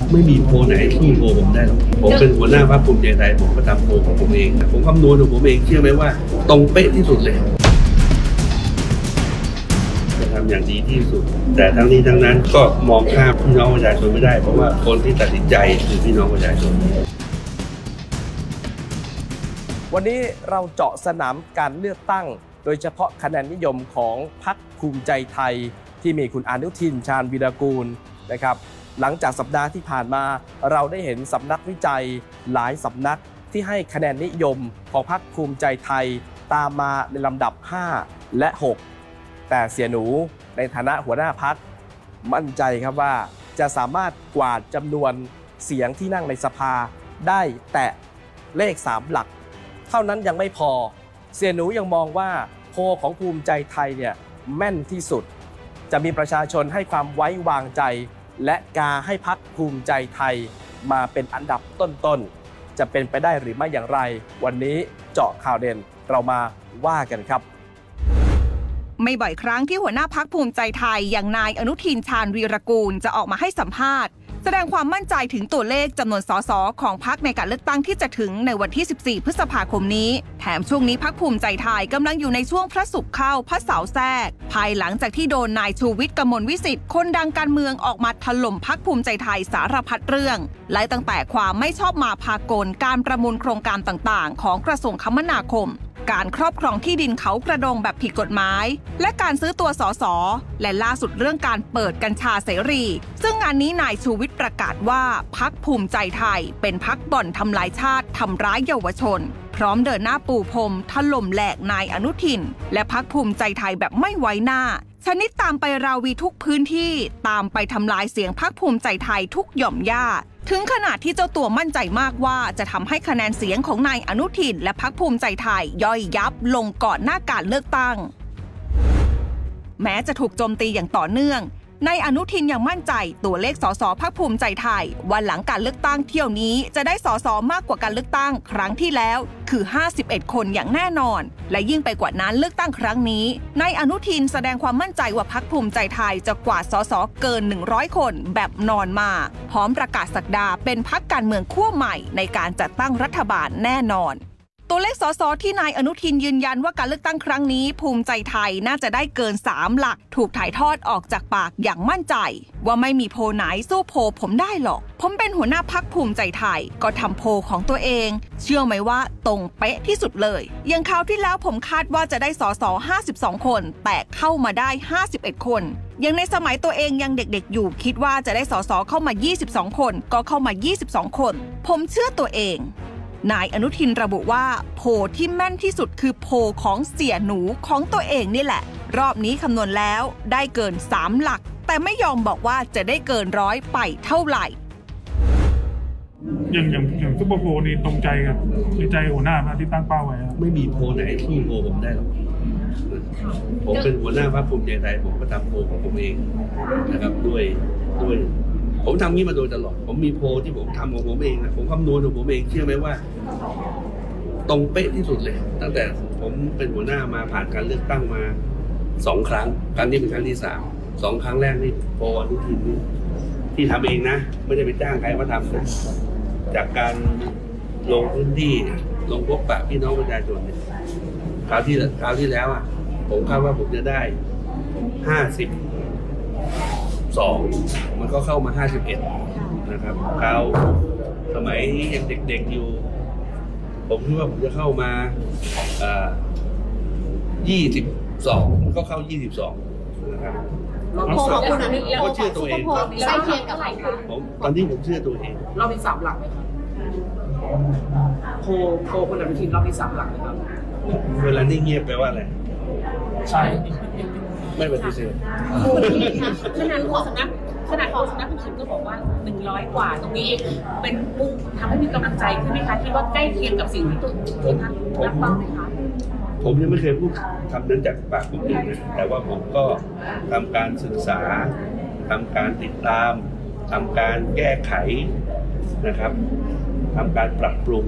ไม่มีโพไหนสู้โพผมได้หรอกผมเป็นหัวหน้าพรรคภูมิใจไทยผมก็ทำโพของผมเองผมคำนวณของผมเองเชื่อไหมว่าตรงเป๊ะที่สุดเลยจะทำอย่างดีที่สุดแต่ทั้งนี้ทั้งนั้นก็มองข้ามพี่น้องประชาชนไม่ได้เพราะว่าคนที่ตัดสินใจคือพี่น้องประชาชนวันนี้เราเจาะสนามการเลือกตั้งโดยเฉพาะคะแนนนิยมของพรรคภูมิใจไทยที่มีคุณอนุทินชาญวีรกูลนะครับหลังจากสัปดาห์ที่ผ่านมาเราได้เห็นสำนักวิจัยหลายสำนักที่ให้คะแนนนิยมของพรรคภูมิใจไทยตามมาในลำดับ5และ6แต่เสียหนูในฐานะหัวหน้าพรรคมั่นใจครับว่าจะสามารถกวาดจำนวนเสียงที่นั่งในสภาได้แตะเลข3หลักเท่านั้นยังไม่พอเสียหนูยังมองว่าโพลของภูมิใจไทยเนี่ยแม่นที่สุดจะมีประชาชนให้ความไว้วางใจและกาให้พรรคภูมิใจไทยมาเป็นอันดับต้นๆจะเป็นไปได้หรือไม่อย่างไรวันนี้เจาะข่าวเด่นเรามาว่ากันครับไม่บ่อยครั้งที่หัวหน้าพรรคภูมิใจไทยอย่างนายอนุทินชาญวีรกูลจะออกมาให้สัมภาษณ์แสดงความมั่นใจถึงตัวเลขจำนวนสสของพรรคในการเลือกตั้งที่จะถึงในวันที่14พฤษภาคมนี้แถมช่วงนี้พรรคภูมิใจไทยกำลังอยู่ในช่วงพระศุกร์เข้าพระเสาร์แทรกภายหลังจากที่โดนนายชูวิทย์กมลวิสิทธิ์คนดังการเมืองออกมาถล่มพรรคภูมิใจไทยสารพัดเรื่องไล่ตั้งแต่ความไม่ชอบมาพากลการประมูลโครงการต่างๆของกระทรวงคมนาคมการครอบครองที่ดินเขากระดงแบบผิดกฎหมายและการซื้อตัวสสและล่าสุดเรื่องการเปิดกัญชาเสรีซึ่งงานนี้นายชูวิทย์ประกาศว่าพรรคภูมิใจไทยเป็นพรรคบ่อนทำลายชาติทำร้ายเยาวชนพร้อมเดินหน้าปูพรมถล่มแหลกนายอนุทินและพรรคภูมิใจไทยแบบไม่ไว้หน้าชนิดตามไปราวีทุกพื้นที่ตามไปทำลายเสียงพรรคภูมิใจไทยทุกหย่อมย่าถึงขนาดที่เจ้าตัวมั่นใจมากว่าจะทำให้คะแนนเสียงของนายอนุทินและพรรคภูมิใจไทยย่อยยับลงก่อนหน้าการเลือกตั้งแม้จะถูกโจมตีอย่างต่อเนื่องนายอนุทินยังมั่นใจตัวเลขสสพรรคภูมิใจไทยวันหลังการเลือกตั้งเที่ยวนี้จะได้สสมากกว่าการเลือกตั้งครั้งที่แล้วคือ51คนอย่างแน่นอนและยิ่งไปกว่านั้นเลือกตั้งครั้งนี้นายอนุทินแสดงความมั่นใจว่าพรรคภูมิใจไทยจะกวาดสสเกิน100คนแบบนอนมาพร้อมประกาศศักดาเป็นพรรคการเมืองขั้วใหม่ในการจัดตั้งรัฐบาลแน่นอนตัวเลขสสที่นายอนุทินยืนยันว่าการเลือกตั้งครั้งนี้ภูมิใจไทยน่าจะได้เกิน3หลักถูกถ่ายทอดออกจากปากอย่างมั่นใจว่าไม่มีโพไหนสู้โพผมได้หรอกผมเป็นหัวหน้าพรรคภูมิใจไทยก็ทำโพของตัวเองเชื่อไหมว่าตรงเป๊ะที่สุดเลยอย่างคราวที่แล้วผมคาดว่าจะได้สส52คนแต่เข้ามาได้51คนอย่างในสมัยตัวเองยังเด็กๆอยู่คิดว่าจะได้สสเข้ามา22คนก็เข้ามา22คนผมเชื่อตัวเองนายอนุทินระบุว่าโพที่แม่นที่สุดคือโพของเสี่ยหนูของตัวเองนี่แหละรอบนี้คำนวณแล้วได้เกิน3หลักแต่ไม่ยอมบอกว่าจะได้เกิน100ไปเท่าไหร่อย่างซุปเปอร์โพนี่ตรงใจกับใจหัวหน้ามาที่ตั้งเป้าไว้ไม่มีโพไหนสู้โพผมได้หรอกผมเป็นหัวหน้าพรรคภูมิใจไทยผมก็ทำโพของผมเองนะครับด้วยผมทำนี้มาโดยตลอดผมมีโพลที่ผมทำของผมเองนะผมคำนวณของผมเองเชื่อไหมว่าตรงเป๊ะที่สุดเลยตั้งแต่ผมเป็นหัวหน้ามาผ่านการเลือกตั้งมา2ครั้งครั้งนี้เป็นครั้งที่3 2ครั้งแรกนี่โพลอนุทินที่ทำเองนะไม่ได้ไปจ้างใครมาทำนะจากการลงพื้นที่ลงพบปะพี่น้องประชาชนเนี่ยคราวที่แล้วอ่ะผมคาดว่าผมจะได้52มันก็เข้ามา51นะครับคราวสมัยยังเด็กๆอยู่ผมคิดว่าผมจะเข้ามา22มันก็เข้า22นะครับเราก็เชื่อตัวเองครับใกล้เคียงกับใครคะตอนนี้ผมเชื่อตัวเองรอบที่3หลักไหมครับโพคนอนุทินรอบที่3หลักไหมครับเวลานี่เงียบแปลว่าอะไรใช่ไม่ปฏิเสธขนาดของสำนักพิมพ์ก็บอกว่า100กว่าตรงนี้เองเป็นมุ่งทำให้มีกำลังใจขึ้นไหมคะคิดว่าใกล้เคียงกับสิ่งที่ท่านรับฟังไหมคะผมยังไม่เคยพูดคำนั้นจากปากผมเองนะแต่ว่าผมก็ทำการศึกษาทำการติดตามทำการแก้ไขนะครับทำการปรับปรุง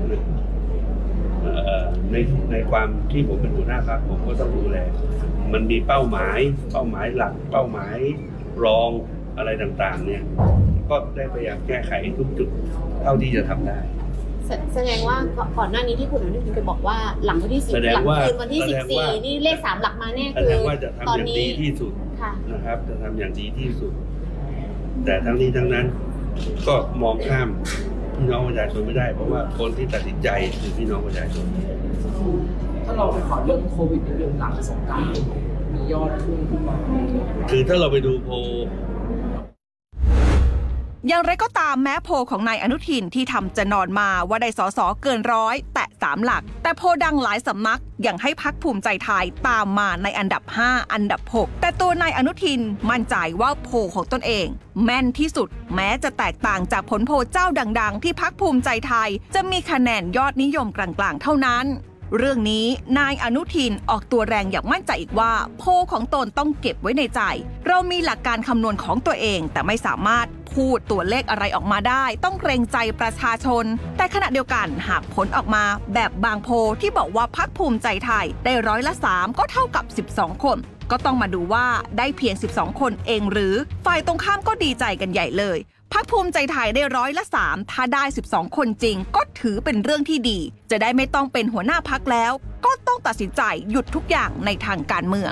ในความที่ผมเป็นหัวหน้าพรรคผมก็ต้องดูแลมันมีเป้าหมายหลักเป้าหมายรองอะไรต่างๆเนี่ยก็ได้พยายามแก้ไขทุกจุดเท่าที่จะทำได้แสดงว่าก่อนหน้านี้ที่คุณอนุทินเคยบอกว่าหลังวันที่10หลังคืนวันที่14นี่เลข3หลักมาแน่คือว่าจะทำอย่างดีที่สุดนะครับจะทำอย่างดีที่สุดแต่ทั้งนี้ทั้งนั้นก็มองข้ามพี่น้องประชาชนไม่ได้เพราะว่าคนที่ตัดสินใจคือพี่น้องประชาชนถ้าเราไปขอเรื่องโควิดในเรื่องหลังสงกรานต์มียอดพุ่งขึ้นมาคือถ้าเราไปดูโพลอย่างไรก็ตามแม้โพลของนายอนุทินที่ทำจะนอนมาว่าได้สสเกิน100แต่3หลักแต่โพลดังหลายสำนักยังให้พรรคภูมิใจไทยตามมาในอันดับ5อันดับ6แต่ตัวนายอนุทินมั่นใจว่าโพลของตนเองแม่นที่สุดแม้จะแตกต่างจากผลโพลเจ้าดังๆที่พรรคภูมิใจไทยจะมีคะแนนยอดนิยมกลางๆเท่านั้นเรื่องนี้นายอนุทินออกตัวแรงอย่างมั่นใจอีกว่าโพลของตนต้องเก็บไว้ในใจเรามีหลักการคำนวณของตัวเองแต่ไม่สามารถพูดตัวเลขอะไรออกมาได้ต้องเกรงใจประชาชนแต่ขณะเดียวกันหากผลออกมาแบบบางโพลที่บอกว่าพรรคภูมิใจไทยได้3%ก็เท่ากับ12คนก็ต้องมาดูว่าได้เพียง12คนเองหรือฝ่ายตรงข้ามก็ดีใจกันใหญ่เลยพรรคภูมิใจไทยได้3%ถ้าได้12คนจริงก็ถือเป็นเรื่องที่ดีจะได้ไม่ต้องเป็นหัวหน้าพรรคแล้วก็ต้องตัดสินใจหยุดทุกอย่างในทางการเมือง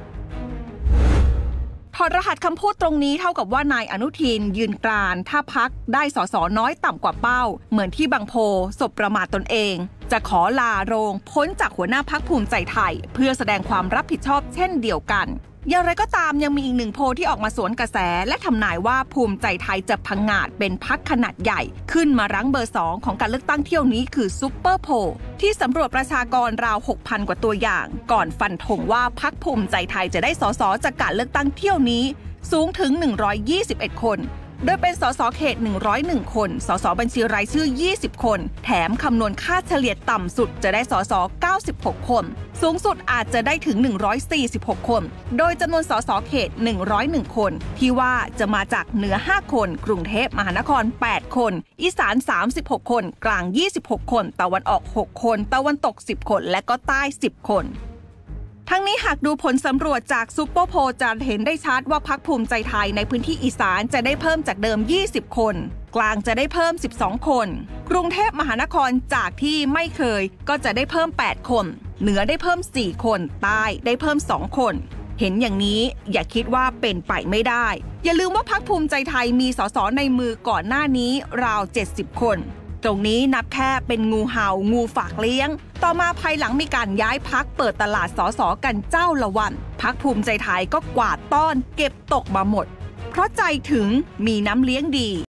ถอดรหัสคำพูดตรงนี้เท่ากับว่านายอนุทินยืนกรานถ้าพรรคได้สสน้อยต่ำกว่าเป้าเหมือนที่บางโพสบประมาทตนเองจะขอลาโรงพ้นจากหัวหน้าพรรคภูมิใจไทยเพื่อแสดงความรับผิดชอบเช่นเดียวกันอย่างไรก็ตามยังมีอีกหนึ่งโพลที่ออกมาสวนกระแสและทำนายว่าภูมิใจไทยจะพังงาดเป็นพรรคขนาดใหญ่ขึ้นมารั้งเบอร์2ของการเลือกตั้งเที่ยวนี้คือซุปเปอร์โพลที่สำรวจประชากรราว 6,000 กว่าตัวอย่างก่อนฟันธงว่าพรรคภูมิใจไทยจะได้สสจากการเลือกตั้งเที่ยวนี้สูงถึง121คนโดยเป็นสสเขต101คนสสบัญชีรายชื่อ20คนแถมคำนวณค่าเฉลี่ยต่ำสุดจะได้สส96คนสูงสุดอาจจะได้ถึง146คนโดยจำนวนสสเขต101คนที่ว่าจะมาจากเหนือ5คนกรุงเทพมหานคร8คนอีสาน36คนกลาง26คนตะวันออก6คนตะวันตก10คนและก็ใต้10คนทั้งนี้หากดูผลสำรวจจากซุปเปอร์โพลจะเห็นได้ชัดว่าพรรคภูมิใจไทยในพื้นที่อีสานจะได้เพิ่มจากเดิม20คนกลางจะได้เพิ่ม12คนกรุงเทพมหานครจากที่ไม่เคยก็จะได้เพิ่ม8คนเหนือได้เพิ่ม4คนใต้ได้เพิ่ม2คนเห็นอย่างนี้อย่าคิดว่าเป็นไปไม่ได้อย่าลืมว่าพรรคภูมิใจไทยมีสสในมือก่อนหน้านี้ราว70คนตรงนี้นับแค่เป็นงูเห่างูฝากเลี้ยงต่อมาภายหลังมีการย้ายพรรคเปิดตลาดสสกันเจ้าละวันพรรคภูมิใจไทยก็กวาดต้อนเก็บตกมาหมดเพราะใจถึงมีน้ำเลี้ยงดี